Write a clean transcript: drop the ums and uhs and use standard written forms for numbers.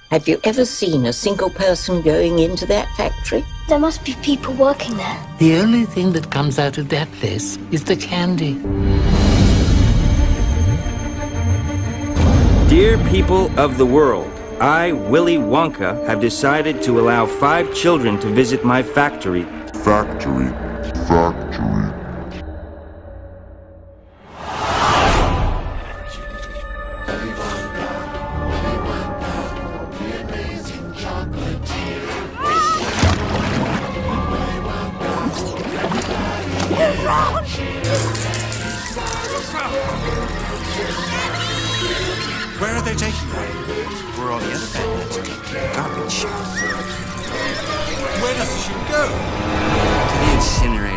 Have you ever seen a single person going into that factory? There must be people working there. The only thing that comes out of that place is the candy. Dear people of the world, I, Willy Wonka, have decided to allow 5 children to visit my factory. Factory. Where are they taking her? Where are all the other bad nuts taking garbage? Where does she go? To the incinerator.